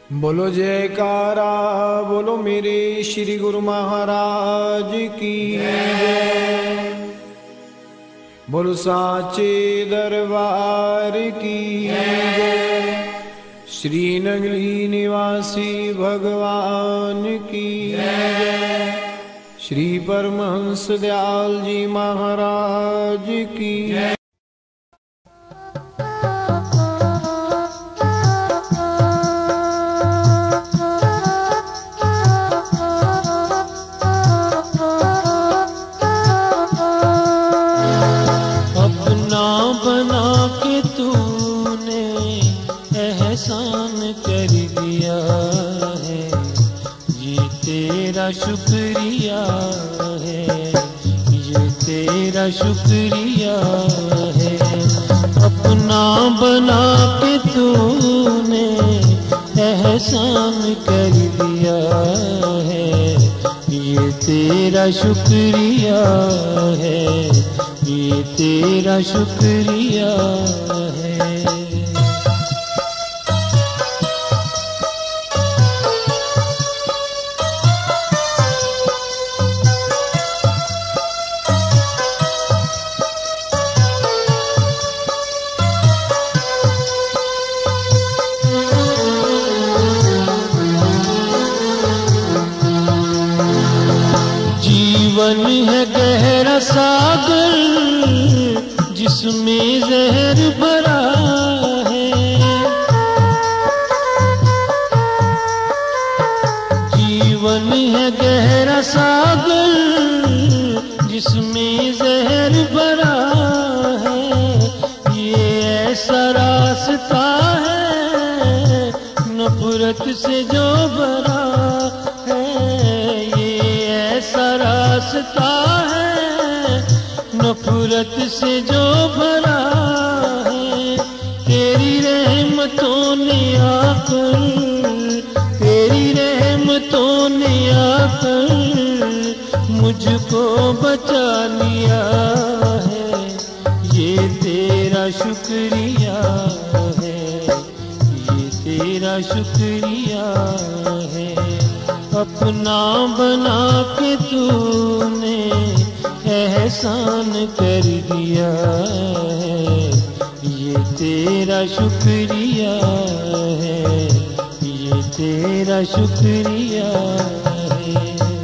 बोलो जयकारा, बोलो मेरे श्री गुरु महाराज की जय। बोलो साचे दरबार की जय। श्री नगली निवासी भगवान की जय। श्री परमहंस दयाल जी महाराज की जय। बना के तूने एहसान कर दिया है, ये तेरा शुक्रिया है, ये तेरा शुक्रिया है। अपना बना के तूने एहसान कर दिया है, ये तेरा शुक्रिया है, ये तेरा शुक्रिया है। जीवन है गहरा सागर जिसमें जहर भरा है, जीवन है गहरा सागर जिसमें जहर भरा है। ये ऐसा रास्ता है नफरत से जो भरा है, ये ऐसा रास्ता है नफरत से जो भरा है। तेरी रहमतों ने आकर, तेरी रहमतों ने आकर मुझको बचा लिया है, ये तेरा शुक्रिया है, ये तेरा शुक्रिया है। अपना बना के तूने एहसान कर दिया है, ये तेरा शुक्रिया है, ये तेरा शुक्रिया है।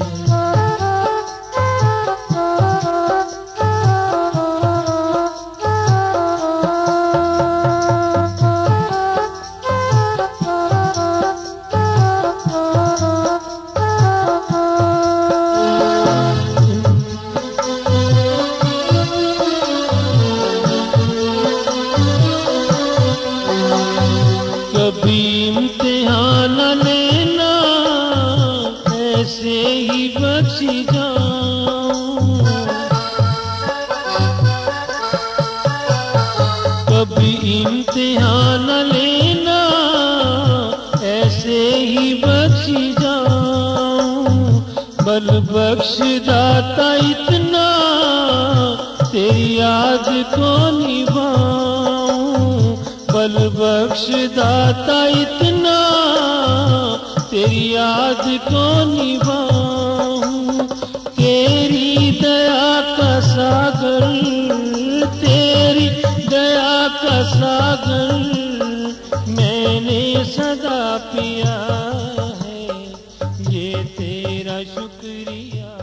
कभी इम्तिहान लेना ऐसे ही बख्शी जाऊं, कभी इम्तिहान लेना ऐसे ही बख्शी जाऊं। बल बख्श दाता इतना तेरी याद को निभाऊं, बल बख्श दाता इतना तेरी याद को निभाऊं। तेरी दया का सागर, तेरी दया का सागर मैंने सदा पिया है, ये तेरा शुक्रिया।